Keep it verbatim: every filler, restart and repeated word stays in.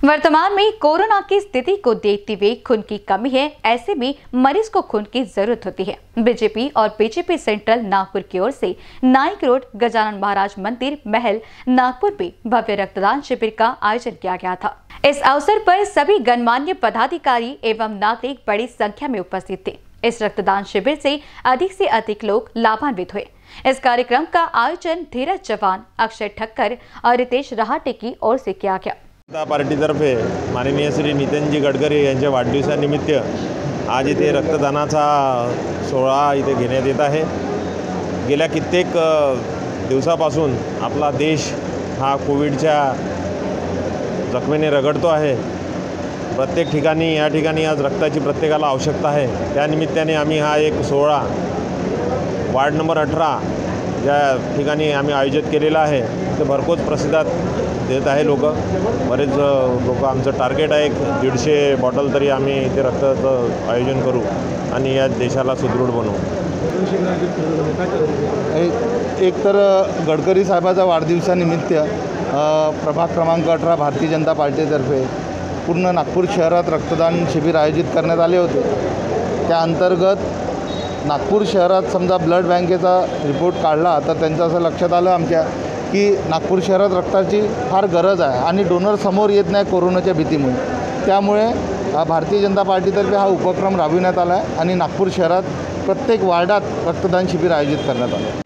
वर्तमान में कोरोना की स्थिति को देखते हुए खून की कमी है, ऐसे में मरीज को खून की जरूरत होती है। बीजेपी और बीजेपी सेंट्रल नागपुर की ओर से नाइक रोड गजानन महाराज मंदिर महल नागपुर में भव्य रक्तदान शिविर का आयोजन किया गया था। इस अवसर पर सभी गणमान्य पदाधिकारी एवं नागरिक बड़ी संख्या में उपस्थित थे। इस रक्तदान शिविर से अधिक से अधिक लोग लाभान्वित हुए। इस कार्यक्रम का आयोजन धीरज चौहान, अक्षय ठक्कर और रितेश रहाटे की ओर से किया गया। जनता पार्टीतर्फे माननीय श्री नितीनजी गडकरी यांच्या वाढदिवसानिमित्त आज इथे रक्तदानाचा सोहळा इथे घेण्यात येत आहे। गेल्या कित्येक दिवसापासून आपला देश हा कोविडच्या जखमेने रगडतो आहे। प्रत्येक ठिकाणी या ठिकाणी आज रक्ताची प्रत्येकाला आवश्यकता आहे। त्या निमित्ताने आम्ही हा एक सोहळा वार्ड नंबर अठरा या ठिकाणी आम्ही आयोजित केलेला आहे। ते भरपूर प्रतिसाद देत आहे लोक। बरेच लोक आमचं टार्गेट आहे दीडशे बॉटल तरी आम्ही इथे रक्ताचं आयोजन करू आणि या देशाला सुदृढ बनवू। एक तर गडकरी साहेबाचा वाढदिवसानिमित्त प्रभाग क्रमांक अठरा भारतीय जनता पार्टीतर्फे पूर्ण नागपूर शहरात रक्तदान शिबिर आयोजित करण्यात आले होते। त्या अंतर्गत नागपूर शहरात समजा ब्लड बँकेचा रिपोर्ट काढला तर त्यांचं असं लक्षात आलं आमच्या की नागपूर शहरात रक्ताची फार गरज आहे आणि डोनर समोर येत नाही कोरोनाच्या भीतीमुळे। त्यामुळे भारतीय जनता पार्टीतर्फे हा उपक्रम राबविण्यात आला आहे आणि नागपूर शहरात प्रत्येक वार्डात रक्तदान शिबिर आयोजित करण्यात आलं।